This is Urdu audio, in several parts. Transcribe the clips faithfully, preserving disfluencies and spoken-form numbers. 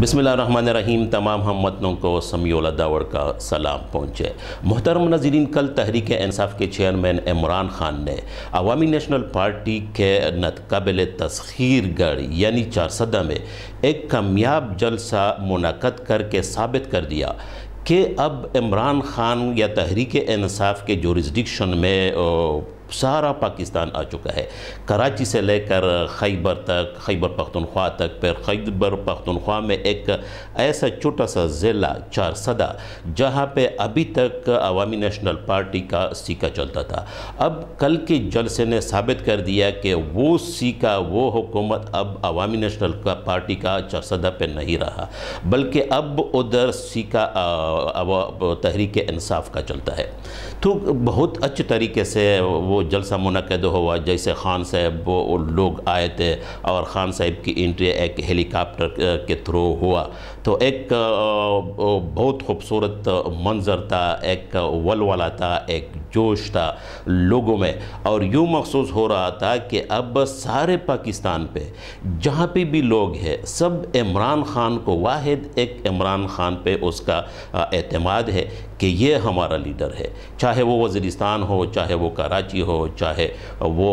بسم اللہ الرحمن الرحیم۔ تمام ہم وطنوں کو سمیع الداور کا سلام پہنچے۔ محترم ناظرین، کل تحریک انصاف کے چیئرمین عمران خان نے عوامی نیشنل پارٹی کے قابل تسخیر گڑھ یعنی چارسدہ میں ایک کامیاب جلسہ منعقد کر کے ثابت کر دیا کہ اب عمران خان یا تحریک انصاف کے جورسڈکشن میں سارا پاکستان آ چکا ہے۔ کراچی سے لے کر خیبر تک، خیبر پختونخوا تک، پھر خیبر پختونخوا میں ایک ایسا چھوٹا سا ضلع چارسدہ جہاں پہ ابھی تک عوامی نیشنل پارٹی کا سیکا چلتا تھا، اب کل کے جلسے نے ثابت کر دیا کہ وہ سیکا، وہ حکومت اب عوامی نیشنل پارٹی کا چارسدہ پہ نہیں رہا، بلکہ اب ادھر سیکا تحریک انصاف کا چلتا ہے۔ تو بہت اچھے طریقے سے وہ جلسہ منعقد ہوا، جیسے خان صاحب وہ لوگ آئے تھے اور خان صاحب کی انٹری ایک ہیلی کاپٹر کے تھرو ہوا، تو ایک بہت خوبصورت منظر تھا، ایک ولولہ تھا، ایک جوش تھا لوگوں میں، اور یوں محسوس ہو رہا تھا کہ اب سارے پاکستان پہ جہاں پہ بھی لوگ ہیں سب عمران خان کو، واحد ایک عمران خان پہ اس کا اعتماد ہے کہ یہ ہمارا لیڈر ہے، چاہے وہ وزیرستان ہو، چاہے وہ کراچی ہو، چاہے وہ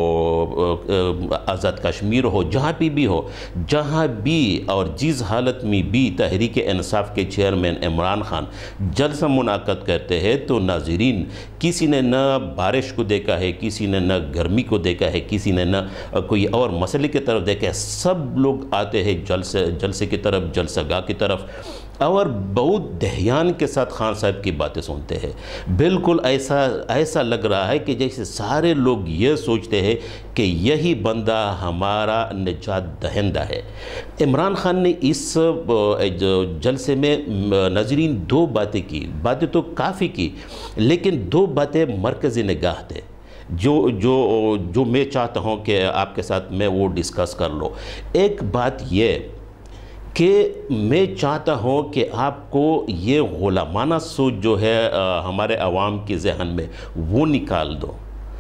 آزاد کشمیر ہو، جہاں پہ بھی ہو، جہاں بھی اور جس حالت میں بھی تحریک انصاف کے چیئرمین عمران خان جلسہ منعقد کرتے ہیں تو ناظرین، کسی نے نہ بارش کو دیکھا ہے، کسی نے نہ گرمی کو دیکھا ہے، کسی نے نہ کوئی اور مسئلے کی طرف دیکھا ہے، سب لوگ آتے ہیں جلسے جلسے کی طرف، جلسہ گاہ کی طرف، اور بہت دھیان کے ساتھ خان صاحب کی باتیں سنتے ہیں۔ بالکل ایسا ایسا لگ رہا ہے کہ جیسے سارے لوگ یہ سوچتے ہیں کہ یہی بندہ ہمارا نجات دہندہ ہے۔ عمران خان نے اس جلسے میں ناظرین دو باتیں کی، باتیں تو کافی کی، لیکن دو باتیں مرکزی نگاہ تھے جو جو جو میں چاہتا ہوں کہ آپ کے ساتھ میں وہ ڈسکس کر لو۔ ایک بات یہ کہ میں چاہتا ہوں کہ آپ کو یہ غلامانہ سوچ جو ہے ہمارے عوام کے ذہن میں وہ نکال دو،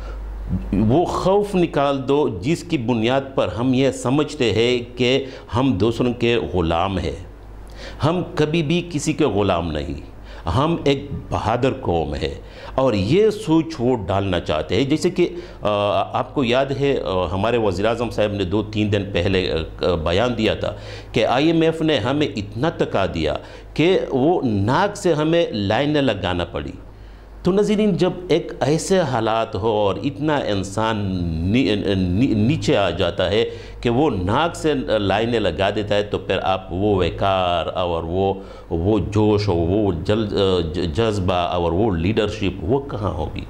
وہ خوف نکال دو جس کی بنیاد پر ہم یہ سمجھتے ہیں کہ ہم دوسروں کے غلام ہیں۔ ہم کبھی بھی کسی کے غلام نہیں، ہم ایک بہادر قوم ہے، اور یہ سوچ وہ ڈالنا چاہتے ہیں۔ جیسے کہ آپ کو یاد ہے ہمارے وزیر اعظم صاحب نے دو تین دن پہلے بیان دیا تھا کہ آئی ایم ایف نے ہمیں اتنا تکا دیا کہ وہ ناک سے ہمیں لائنیں لگانا پڑی۔ تو ناظرین، جب ایک ایسے حالات ہو اور اتنا انسان نیچے آ جاتا ہے کہ وہ ناک سے لائنیں لگا دیتا ہے، تو پھر آپ وہ وقار اور وہ وہ جوش اور وہ جذبہ اور وہ لیڈرشپ وہ کہاں ہوگی؟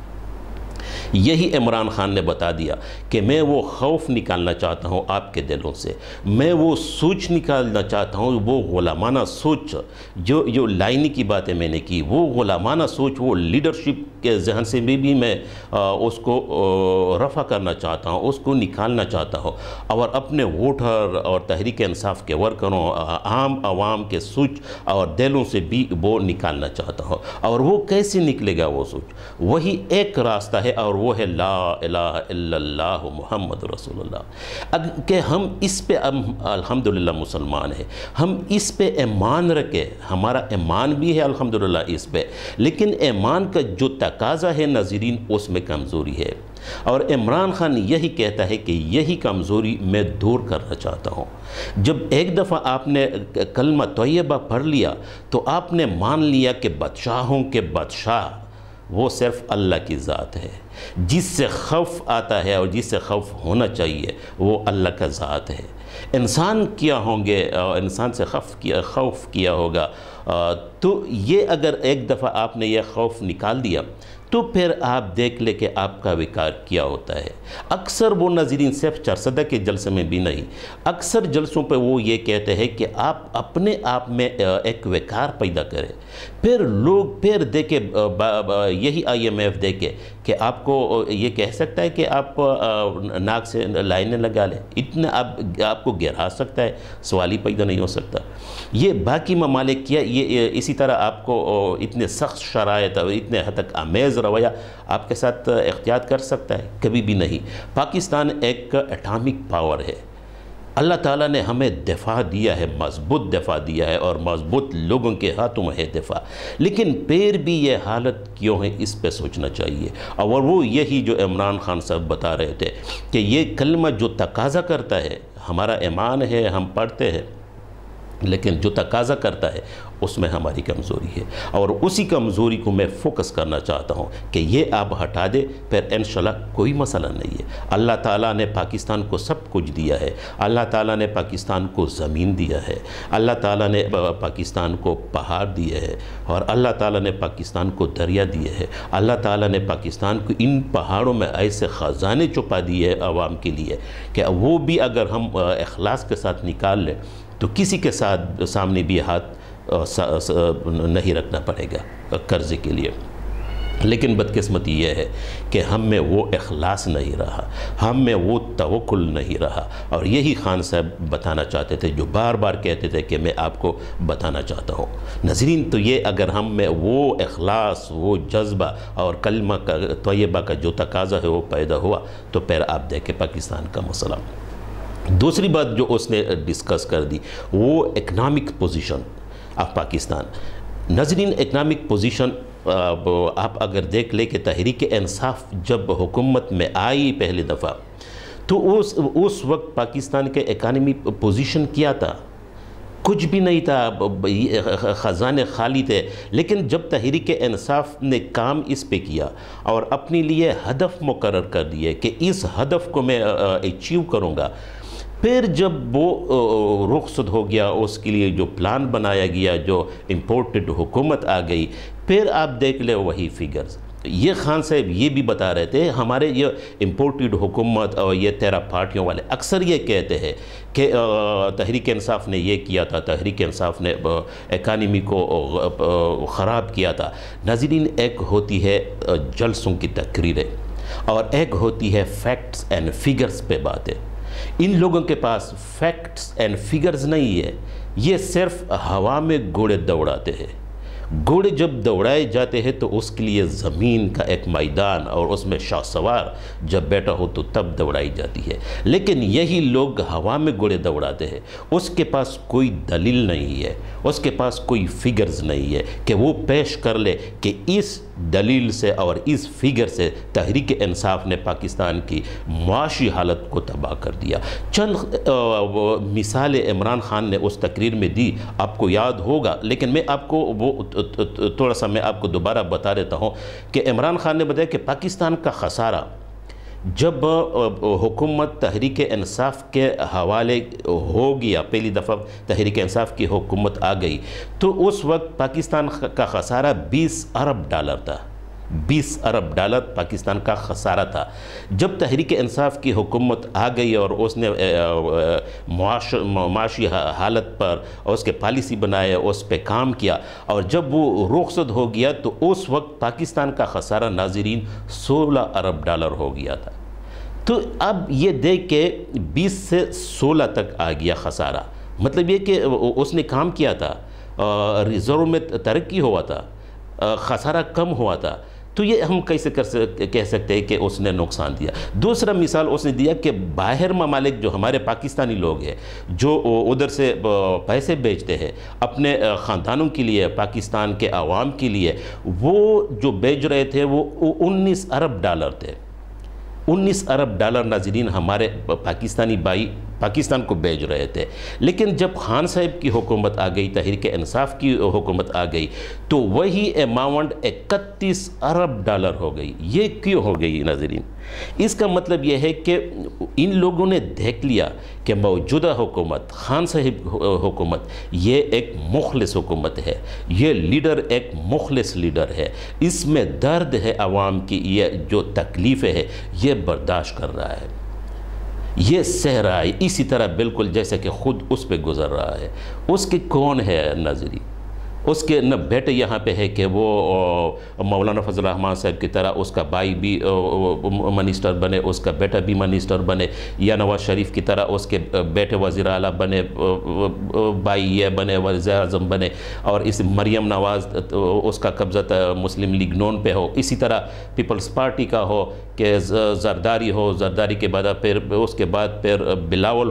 یہی عمران خان نے بتا دیا کہ میں وہ خوف نکالنا چاہتا ہوں آپ کے دلوں سے، میں وہ سوچ نکالنا چاہتا ہوں، وہ غلامانہ سوچ جو جو لائنی کی باتیں میں نے کی، وہ غلامانہ سوچ وہ لیڈرشپ کے ذہن سے بھی بھی میں اس کو رفع کرنا چاہتا ہوں، اس کو نکالنا چاہتا ہوں، اور اپنے ووٹر اور تحریک انصاف کے ورکروں، عام عوام کے سوچ اور دلوں سے بھی وہ نکالنا چاہتا ہوں۔ اور وہ کیسے نکلے گا وہ سوچ؟ وہی ایک راستہ ہے، اور وہ ہے لا الہ الا اللہ محمد رسول اللہ۔ اگر کہ ہم اس پہ الحمدللہ مسلمان ہیں، ہم اس پہ ایمان رکھے، ہمارا ایمان بھی ہے الحمدللہ اس پہ، لیکن ایمان کا جو تقاضا ہے ناظرین اس میں کمزوری ہے، اور عمران خان یہی کہتا ہے کہ یہی کمزوری میں دور کرنا چاہتا ہوں۔ جب ایک دفعہ آپ نے کلمہ طیبہ پڑھ لیا تو آپ نے مان لیا کہ بادشاہوں کے بادشاہ وہ صرف اللہ کی ذات ہے، جس سے خوف آتا ہے اور جس سے خوف ہونا چاہیے وہ اللہ کا ذات ہے۔ انسان کیا ہوں گے، انسان سے خوف کیا خوف کیا ہوگا، تو یہ اگر ایک دفعہ آپ نے یہ خوف نکال دیا تو پھر آپ دیکھ لیں کہ آپ کا وقار کیا ہوتا ہے۔ اکثر وہ ناظرین صرف چارسدہ کے جلسے میں بھی نہیں، اکثر جلسوں پہ وہ یہ کہتے ہیں کہ آپ اپنے آپ میں ایک وقار پیدا کریں، پھر لوگ پھر دیکھیں، یہی آئی ایم ایف دیکھے کہ آپ کو یہ کہہ سکتا ہے کہ آپ ناک سے لائنیں لگا لیں، اتنا آپ آپ کو گرا سکتا ہے، سوال ہی پیدا نہیں ہو سکتا۔ یہ باقی ممالک کیا یہ اسی طرح آپ کو اتنے سخت شرائط اور اتنے حد تک آمیز رویہ آپ کے ساتھ اختیار کر سکتا ہے؟ کبھی بھی نہیں۔ پاکستان ایک اٹامک پاور ہے، اللہ تعالیٰ نے ہمیں دفاع دیا ہے، مضبوط دفاع دیا ہے اور مضبوط لوگوں کے ہاتھوں میں ہے دفاع، لیکن پھر بھی یہ حالت کیوں ہے اس پہ سوچنا چاہیے۔ اور وہ یہی جو عمران خان صاحب بتا رہے تھے کہ یہ کلمہ جو تقاضا کرتا ہے، ہمارا ایمان ہے، ہم پڑھتے ہیں، لیکن جو تقاضا کرتا ہے اس میں ہماری کمزوری ہے، اور اسی کمزوری کو میں فوکس کرنا چاہتا ہوں کہ یہ آپ ہٹا دے، پھر انشاءاللہ کوئی مسئلہ نہیں ہے۔ اللہ تعالیٰ نے پاکستان کو سب کچھ دیا ہے، اللہ تعالیٰ نے پاکستان کو زمین دیا ہے، اللہ تعالیٰ نے پاکستان کو پہاڑ دیے ہے، اور اللہ تعالیٰ نے پاکستان کو دریا دیے ہے، اللہ تعالیٰ نے پاکستان کو ان پہاڑوں میں ایسے خزانے چھپا دیے عوام کے لیے کہ وہ بھی اگر ہم اخلاص کے ساتھ نکال لیں تو کسی کے ساتھ سامنے بھی ہاتھ نہیں رکھنا پڑے گا قرضے کے لیے۔ لیکن بدقسمتی یہ ہے کہ ہم میں وہ اخلاص نہیں رہا، ہم میں وہ توکل نہیں رہا، اور یہی خان صاحب بتانا چاہتے تھے، جو بار بار کہتے تھے کہ میں آپ کو بتانا چاہتا ہوں۔ ناظرین، تو یہ اگر ہم میں وہ اخلاص، وہ جذبہ اور کلمہ کا طیبہ کا جو تقاضا ہے وہ پیدا ہوا تو پھر آپ دیکھیں پاکستان کا مسئلہ۔ دوسری بات جو اس نے ڈسکس کر دی وہ اکنامک پوزیشن آف پاکستان۔ ناظرین، اکنامک پوزیشن آپ اگر دیکھ لیں کہ تحریک انصاف جب حکومت میں آئی پہلی دفعہ تو اس اس وقت پاکستان کے اکانومی پوزیشن کیا تھا؟ کچھ بھی نہیں تھا، خزانے خالی تھے۔ لیکن جب تحریک انصاف نے کام اس پہ کیا اور اپنے لیے ہدف مقرر کر دیے کہ اس ہدف کو میں اچیو کروں گا، پھر جب وہ رخصت ہو گیا، اس کے لیے جو پلان بنایا گیا، جو امپورٹڈ حکومت آ گئی، پھر آپ دیکھ لیں وہی فیگرز۔ یہ خان صاحب یہ بھی بتا رہے تھے، ہمارے یہ امپورٹڈ حکومت اور یہ تیرہ پارٹیوں والے اکثر یہ کہتے ہیں کہ تحریک انصاف نے یہ کیا تھا، تحریک انصاف نے اکانومی کو خراب کیا تھا۔ ناظرین، ایک ہوتی ہے جلسوں کی تقریریں اور ایک ہوتی ہے فیکٹس اینڈ فیگرز پہ باتیں۔ ان لوگوں کے پاس فیکٹس اینڈ فیگرز نہیں ہے، یہ صرف ہوا میں گھوڑے دوڑاتے ہیں۔ گھوڑے جب دوڑائے جاتے ہیں تو اس کے لیے زمین کا ایک میدان اور اس میں شاہ سوار جب بیٹھا ہو تو تب دوڑائی جاتی ہے، لیکن یہی لوگ ہوا میں گھوڑے دوڑاتے ہیں۔ اس کے پاس کوئی دلیل نہیں ہے، اس کے پاس کوئی فیگرز نہیں ہے کہ وہ پیش کر لے کہ اس دلیل سے اور اس فیگر سے تحریک انصاف نے پاکستان کی معاشی حالت کو تباہ کر دیا۔ چند مثال عمران خان نے اس تقریر میں دی، آپ کو یاد ہوگا، لیکن میں آپ کو وہ تھوڑا سا میں آپ کو دوبارہ بتا دیتا ہوں کہ عمران خان نے بتایا کہ پاکستان کا خسارہ جب حکومت تحریک انصاف کے حوالے ہو گیا، پہلی دفعہ تحریک انصاف کی حکومت آ گئی، تو اس وقت پاکستان کا خسارہ بیس ارب ڈالر تھا۔ بیس ارب ڈالر پاکستان کا خسارہ تھا۔ جب تحریک انصاف کی حکومت آ گئی اور اس نے معاشی حالت پر اس کے پالیسی بنائے، اس پہ کام کیا، اور جب وہ رخصت ہو گیا تو اس وقت پاکستان کا خسارہ ناظرین سولہ ارب ڈالر ہو گیا تھا۔ تو اب یہ دیکھ کے بیس سے سولہ تک آ گیا خسارہ، مطلب یہ کہ اس نے کام کیا تھا، ریزرو میں ترقی ہوا تھا، خسارہ کم ہوا تھا، تو یہ ہم کیسے کہہ سکتے ہیں کہ اس نے نقصان دیا۔ دوسرا مثال اس نے دیا کہ باہر ممالک جو ہمارے پاکستانی لوگ ہیں جو ادھر سے پیسے بیچتے ہیں اپنے خاندانوں کے لیے، پاکستان کے عوام کے لیے، وہ جو بیچ رہے تھے وہ انیس ارب ڈالر تھے۔ انیس ارب ڈالر ناظرین ہمارے پاکستانی بھائی پاکستان کو بیچ رہے تھے، لیکن جب خان صاحب کی حکومت آ گئی، تحریک انصاف کی حکومت آ گئی، تو وہی اماؤنٹ اکتیس ارب ڈالر ہو گئی۔ یہ کیوں ہو گئی ناظرین؟ اس کا مطلب یہ ہے کہ ان لوگوں نے دیکھ لیا کہ موجودہ حکومت، خان صاحب حکومت، یہ ایک مخلص حکومت ہے، یہ لیڈر ایک مخلص لیڈر ہے، اس میں درد ہے عوام کی، یہ جو تکلیفیں ہے یہ برداشت کر رہا ہے، یہ سہ رہا ہے، اسی طرح بالکل جیسے کہ خود اس پہ گزر رہا ہے۔ اس کے کون ہے ناظرین؟ اس کے نہ بیٹے یہاں پہ ہے کہ وہ مولانا فضل الرحمان صاحب کی طرح اس کا بھائی بھی منسٹر بنے، اس کا بیٹا بھی منسٹر بنے، یا نواز شریف کی طرح اس کے بیٹے وزیر اعلیٰ بنے، بھائی یہ بنے وزیر اعظم بنے، اور اس مریم نواز اس کا قبضہ مسلم لیگ نون پہ ہو، اسی طرح پیپلز پارٹی کا ہو کہ زرداری ہو، زرداری کے بعد پھر اس کے بعد پھر بلاول ہو۔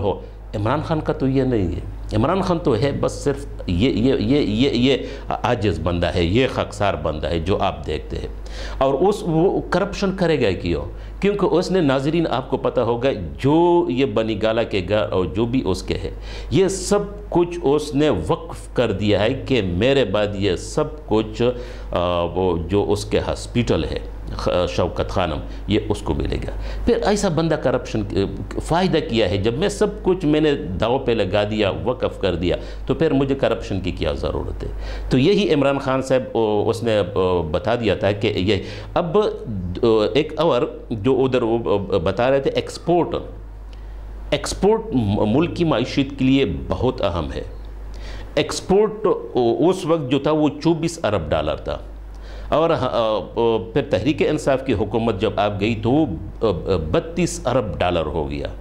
عمران خان کا تو یہ نہیں ہے. عمران خان تو ہے بس صرف یہ یہ یہ یہ یہ عاجز بندہ ہے, یہ خاکسار بندہ ہے جو آپ دیکھتے ہیں. اور اس وہ کرپشن کرے گا کیوں؟ کیونکہ اس نے, ناظرین آپ کو پتہ ہوگا, جو یہ بنی گالا کے گھر اور جو بھی اس کے ہے, یہ سب کچھ اس نے وقف کر دیا ہے کہ میرے بعد یہ سب کچھ وہ جو اس کے ہاسپیٹل ہے شوکت خانم, یہ اس کو ملے گا. پھر ایسا بندہ کرپشن فائدہ کیا ہے, جب میں سب کچھ میں نے داؤ پہ لگا دیا, وقف کر دیا, تو پھر مجھے کرپشن کی کیا ضرورت ہے؟ تو یہی عمران خان صاحب اس نے بتا دیا تھا کہ یہ اب ایک اور جو ادھر وہ بتا رہے تھے, ایکسپورٹ ایکسپورٹ ملک کی معیشت کے لیے بہت اہم ہے. ایکسپورٹ اس وقت جو تھا وہ چوبیس ارب ڈالر تھا, اور پھر تحریک انصاف کی حکومت جب آپ گئی تو وہ بتیس ارب ڈالر ہو گیا.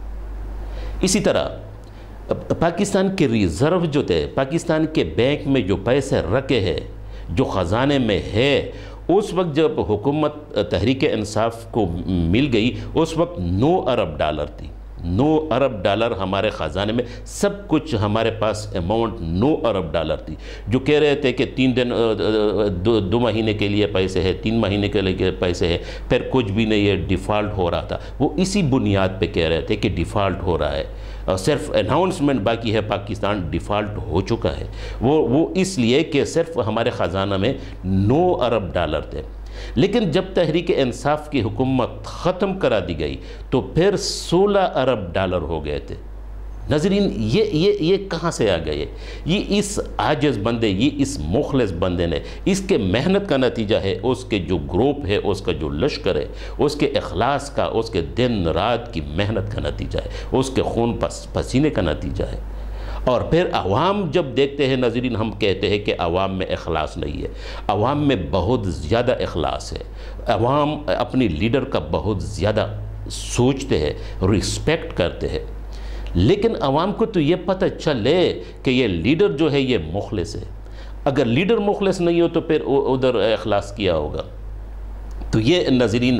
اسی طرح پاکستان کے ریزرو جو تھے, پاکستان کے بینک میں جو پیسے رکھے ہیں, جو خزانے میں ہے, اس وقت جب حکومت تحریک انصاف کو مل گئی اس وقت نو ارب ڈالر تھی. نو ارب ڈالر ہمارے خزانے میں, سب کچھ ہمارے پاس اماؤنٹ نو ارب ڈالر تھی. جو کہہ رہے تھے کہ تین دن دو, دو مہینے کے لیے پیسے ہے, تین مہینے کے لیے پیسے ہے, پھر کچھ بھی نہیں ہے, ڈیفالٹ ہو رہا تھا. وہ اسی بنیاد پہ کہہ رہے تھے کہ ڈیفالٹ ہو رہا ہے, صرف اناؤنسمنٹ باقی ہے, پاکستان ڈیفالٹ ہو چکا ہے. وہ وہ اس لیے کہ صرف ہمارے خزانہ میں نو ارب ڈالر تھے. لیکن جب تحریک انصاف کی حکومت ختم کرا دی گئی تو پھر سولہ ارب ڈالر ہو گئے تھے. ناظرین یہ یہ یہ کہاں سے آ گئے؟ یہ اس عاجز بندے, یہ اس مخلص بندے نے, اس کے محنت کا نتیجہ ہے, اس کے جو گروپ ہے, اس کا جو لشکر ہے, اس کے اخلاص کا, اس کے دن رات کی محنت کا نتیجہ ہے, اس کے خون پسینے کا نتیجہ ہے. اور پھر عوام جب دیکھتے ہیں, ناظرین ہم کہتے ہیں کہ عوام میں اخلاص نہیں ہے, عوام میں بہت زیادہ اخلاص ہے. عوام اپنی لیڈر کا بہت زیادہ سوچتے ہیں, رسپیکٹ کرتے ہیں. لیکن عوام کو تو یہ پتہ چلے کہ یہ لیڈر جو ہے یہ مخلص ہے. اگر لیڈر مخلص نہیں ہو تو پھر ادھر اخلاص کیا ہوگا. تو یہ ناظرین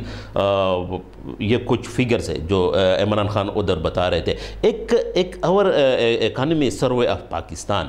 یہ کچھ فگرز ہے جو عمران خان ادھر بتا رہے تھے. ایک ایک اور اکانومی سروے آف پاکستان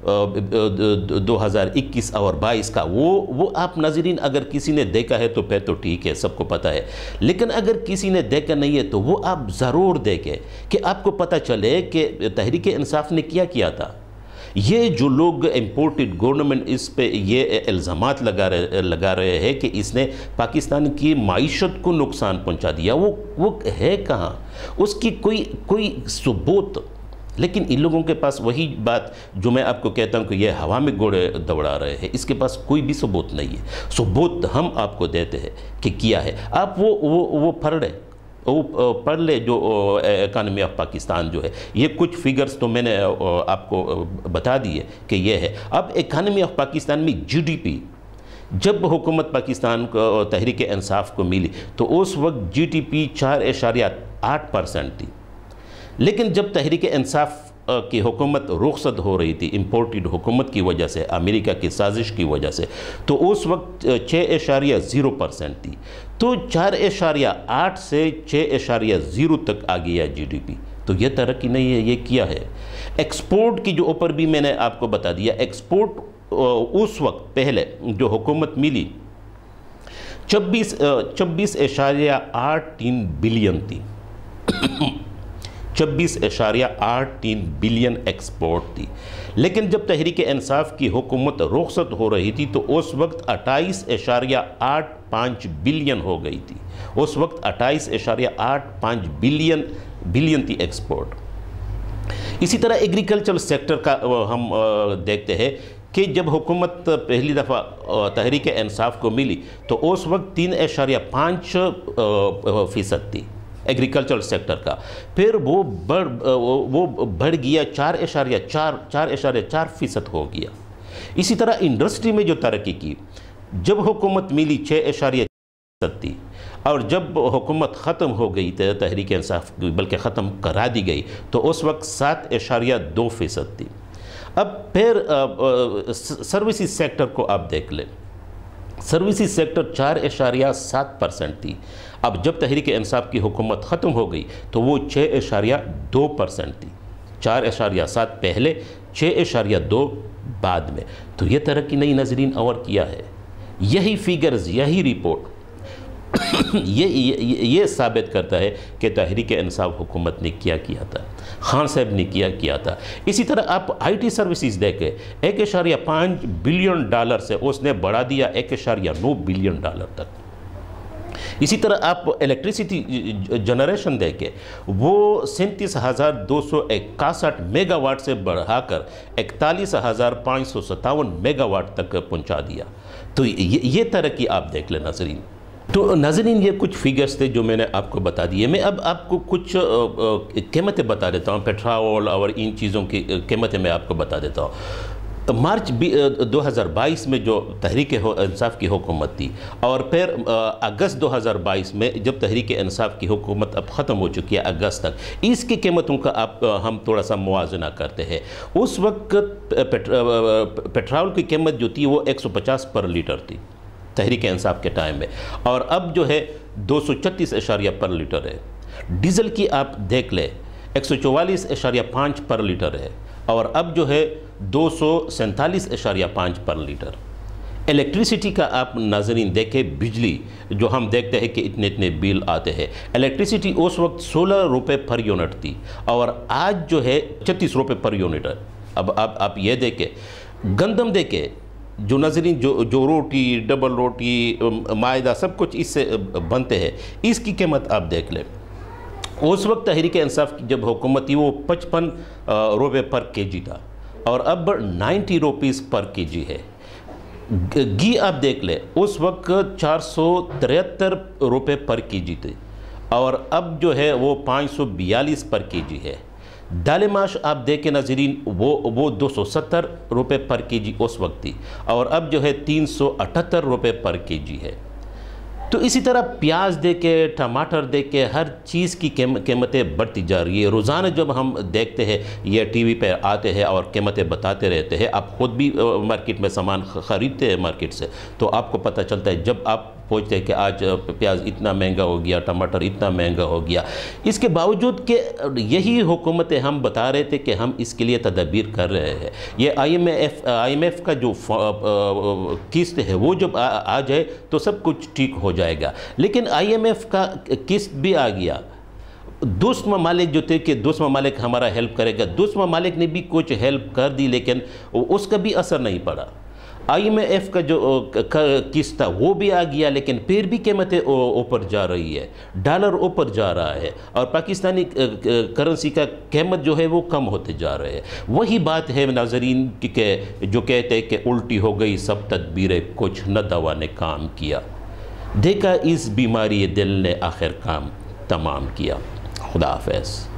دو ہزار اکیس اور بائیس کا, وہ وہ آپ ناظرین اگر کسی نے دیکھا ہے تو پھر تو ٹھیک ہے, سب کو پتہ ہے. لیکن اگر کسی نے دیکھا نہیں ہے تو وہ آپ ضرور دیکھیں کہ آپ کو پتہ چلے کہ تحریک انصاف نے کیا کیا تھا. یہ جو لوگ امپورٹڈ گورنمنٹ اس پہ یہ الزامات لگا رہے لگا رہے ہیں کہ اس نے پاکستان کی معیشت کو نقصان پہنچا دیا, وہ وہ ہے کہاں؟ اس کی کوئی کوئی ثبوت. لیکن ان لوگوں کے پاس وہی بات جو میں آپ کو کہتا ہوں کہ یہ ہوا میں گھوڑے دوڑا رہے ہیں, اس کے پاس کوئی بھی ثبوت نہیں ہے. ثبوت ہم آپ کو دیتے ہیں کہ کیا ہے. آپ وہ وہ وہ پڑھ رہے وہ پڑھ لے جو اکانومی آف پاکستان جو ہے, یہ کچھ فگرز تو میں نے آپ کو بتا دیے کہ یہ ہے. اب اکانومی آف پاکستان میں جی ڈی پی جب حکومت پاکستان کو تحریک انصاف کو ملی تو اس وقت جی ڈی پی چار اشاریہ آٹھ پرسنٹ تھی. لیکن جب تحریک انصاف کی حکومت رخصت ہو رہی تھی امپورٹڈ حکومت کی وجہ سے, امریکہ کی سازش کی وجہ سے, تو اس وقت چھ اشاریہ زیرو پرسنٹ تھی. تو چار اشاریہ آٹھ سے چھ اشاریہ زیرو تک آ گیا جی ڈی پی. تو یہ ترقی نہیں ہے, یہ کیا ہے؟ ایکسپورٹ کی جو اوپر بھی میں نے آپ کو بتا دیا, ایکسپورٹ اس وقت پہلے جو حکومت ملی چبیس چبیس اشاریہ آٹھ تین بلین تھی. چبیس اشاریہ آٹھ تین بلین ایکسپورٹ تھی. لیکن جب تحریک انصاف کی حکومت رخصت ہو رہی تھی تو اس وقت اٹھائیس اشاریہ آٹھ پانچ بلین ہو گئی تھی. اس وقت اٹھائیس اشاریہ آٹھ پانچ بلین بلین تھی ایکسپورٹ. اسی طرح ایگریکلچر سیکٹر کا ہم دیکھتے ہیں کہ جب حکومت پہلی دفعہ تحریک انصاف کو ملی تو اس وقت تین اشاریہ پانچ فیصد تھی ایگریکلچر سیکٹر کا. پھر وہ بڑھ وہ بڑھ گیا چار اشاریہ چار چار اشاریہ چار فیصد ہو گیا. اسی طرح انڈسٹری میں جو ترقی کی, جب حکومت ملی چھ اشاریہ فیصد تھی, اور جب حکومت ختم ہو گئی تحریک انصاف بلکہ ختم کرا دی گئی تو اس وقت سات اشاریہ دو فیصد تھی. اب پھر سروسز سیکٹر کو آپ دیکھ لیں, سروسز سیکٹر چار اشاریہ سات پرسنٹ تھی. اب جب تحریک انصاف کی حکومت ختم ہو گئی تو وہ چھ اشاریہ دو پرسنٹ تھی. چار اشاریہ سات پہلے، چھ اشاریہ دو بعد میں. تو یہ ترقی نہیں ناظرین اور کیا ہے. یہی فیگرز، یہی رپورٹ یہ یہ ثابت کرتا ہے کہ تحریک انصاف حکومت نے کیا کیا تھا، خان صاحب نے کیا کیا تھا. اسی طرح آپ آئی ٹی سروسز دیکھیں، ایک اشاریہ پانچ بلین ڈالر سے اس نے بڑھا دیا ایک اشاریہ نو بلین ڈالر تک. اسی طرح آپ الیکٹریسٹی جنریشن دیکھیں، وہ سینتیس ہزار دو سو اکاسٹھ میگا واٹ سے بڑھا کر اکتالیس ہزار پانچ سو ستاون میگا واٹ تک پہنچا دیا. تو یہ ترقی آپ دیکھ لیں ناظرین. تو ناظرین یہ کچھ فیگرز تھے جو میں نے آپ کو بتا دیے. میں اب آپ کو کچھ قیمتیں بتا دیتا ہوں، پیٹرول اور ان چیزوں کی قیمتیں میں آپ کو بتا دیتا ہوں. مارچ دو ہزار بائیس میں جو تحریک انصاف کی حکومت تھی، اور پھر اگست دو ہزار بائیس میں جب تحریک انصاف کی حکومت اب ختم ہو چکی ہے اگست تک، اس کی قیمتوں کا آپ ہم تھوڑا سا موازنہ کرتے ہیں. اس وقت پیٹرول کی قیمت جو تھی وہ ایک سو پچاس پر لیٹر تھی تحریک انصاف کے ٹائم میں، اور اب جو ہے دو سو چھتیس اشاریہ پر لیٹر ہے. ڈیزل کی آپ دیکھ لیں، ایک سو چوالیس اشاریہ پانچ پر لیٹر ہے، اور اب جو ہے دو سو سینتالیس اشاریہ پانچ پر لیٹر. الیکٹریسٹی کا آپ ناظرین دیکھیں، بجلی جو ہم دیکھتے ہیں کہ اتنے اتنے بل آتے ہیں، الیکٹریسٹی اس وقت سولہ روپے پر یونٹ تھی، اور آج جو ہے چھتیس روپے پر یونٹ ہے. اب آپ آپ یہ دیکھیں، گندم دیکھیں، جو ناظرین جو جو روٹی، ڈبل روٹی، مائدہ سب کچھ اس سے بنتے ہیں، اس کی قیمت آپ دیکھ لیں. اس وقت تحریک انصاف کی جب حکومت تھی وہ پچپن روپے پر کے جی تھا، اور اب نائنٹی روپیز پر کے جی ہے. گھی آپ دیکھ لیں، اس وقت چار سو تریہتر روپے پر کے جی تھے، اور اب جو ہے وہ پانچ سو بیالیس پر کے جی ہے. دال ماش آپ دیکھیں ناظرین، وہ وہ دو سو ستر روپے پر کے جی اس وقت تھی، اور اب جو ہے تین سو اٹھتر روپے پر کے جی ہے. تو اسی طرح پیاز دے کے، ٹماٹر دے کے، ہر چیز کی قیمتیں بڑھتی جا رہی ہے. روزانہ جب ہم دیکھتے ہیں، یہ ٹی وی پہ آتے ہیں اور قیمتیں بتاتے رہتے ہیں، آپ خود بھی مارکیٹ میں سامان خریدتے ہیں مارکیٹ سے، تو آپ کو پتہ چلتا ہے. جب آپ پوچھتے ہیں کہ آج پیاز اتنا مہنگا ہو گیا، ٹماٹر اتنا مہنگا ہو گیا، اس کے باوجود کہ یہی حکومتیں ہم بتا رہے تھے کہ ہم اس کے لیے تدابیر کر رہے ہیں. یہ I M F I M F کا جو قسط ہے وہ جب آ جائے تو سب کچھ ٹھیک ہو جائے گا. لیکن آئی ایم ایف کا قسط بھی آ گیا. دوسرے ممالک جو تھے کہ دوسرے ممالک ہمارا ہیلپ کرے گا، دوسرے ممالک نے بھی کچھ ہیلپ کر دی، لیکن اس کا بھی اثر نہیں پڑا. آئی ایم ایف کا جو قسط تھا وہ بھی آ گیا، لیکن پھر بھی قیمتیں اوپر جا رہی ہے، ڈالر اوپر جا رہا ہے، اور پاکستانی کرنسی کا قیمت جو ہے وہ کم ہوتے جا رہے ہیں. وہی بات ہے ناظرین کہ جو کہتے ہیں کہ الٹی ہو گئی سب تدبیریں، کچھ نہ دوا نے کام کیا، دیکھا اس بیماری دل نے آخر کام تمام کیا. خدا حافظ.